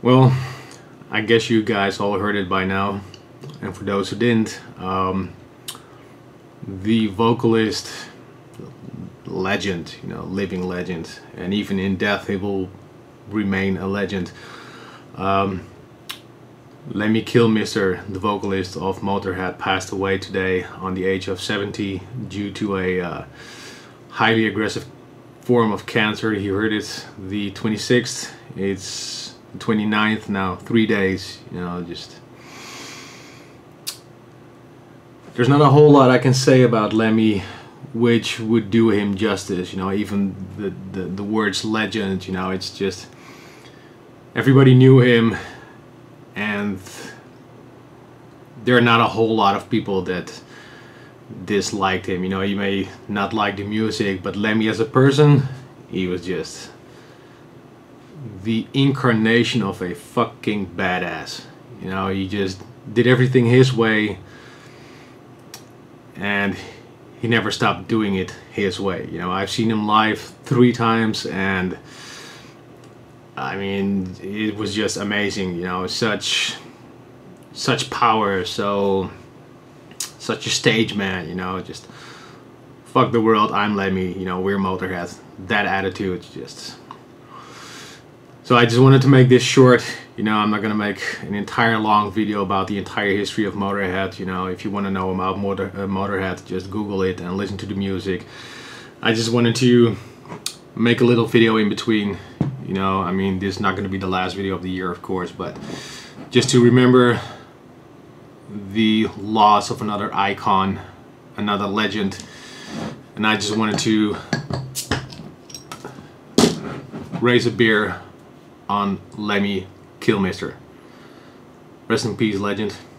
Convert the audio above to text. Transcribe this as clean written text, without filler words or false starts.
Well, I guess you guys all heard it by now, and for those who didn't, the vocalist, legend, living legend, and even in death he will remain a legend. Lemmy Kilmister, the vocalist of Motorhead, passed away today on the age of 70 due to a highly aggressive form of cancer. He heard it the 26th, it's the 29th now, 3 days, just... There's not a whole lot I can say about Lemmy which would do him justice, even the words legend, it's just... Everybody knew him, and there are not a whole lot of people that disliked him. You may not like the music, but Lemmy as a person, he was just the incarnation of a fucking badass. He just did everything his way, and he never stopped doing it his way. I've seen him live 3 times, and I mean, it was just amazing. Such power, such a stage man. Just fuck the world, I'm Lemmy, we're Motorhead. That attitude, just... So I just wanted to make this short. I'm not gonna make an entire long video about the entire history of Motorhead. If you want to know about Motorhead, just Google it and listen to the music. I just wanted to make a little video in between. I mean, this is not going to be the last video of the year, of course, but just to remember the loss of another icon, another legend. And I just wanted to raise a beer on Lemmy Kilmister. Rest in peace, legend.